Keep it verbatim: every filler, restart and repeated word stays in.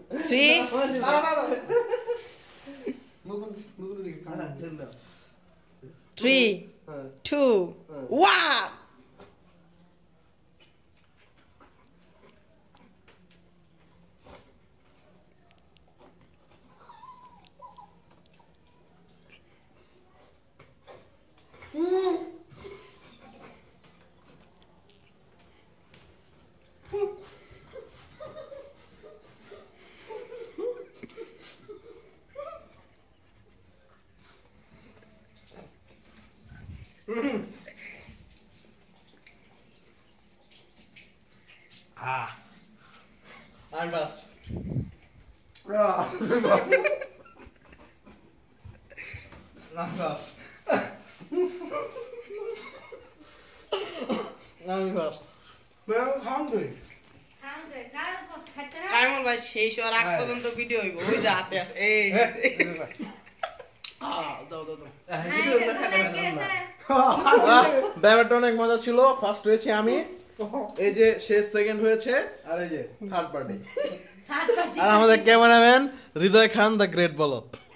three, three, two, one. Ah, I'm fast. I'm fast. I'm fast. I'm hungry. Kaimul ভাই শেষ হওয়ার আগ পর্যন্ত ভিডিও হইব ওই যে হাতে আছে এই দাও দাও দাও ব্যাপারটা অনেক মজা ছিল। ফার্স্ট হয়েছে আমি, এই যে শেষ সেকেন্ড হয়েছে, আর এই যে থার্ড পার্টি। আর আমাদের cameraman Hriday Khan the great বলদ।